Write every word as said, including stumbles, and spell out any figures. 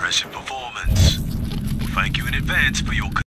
impressive performance. Thank you in advance for your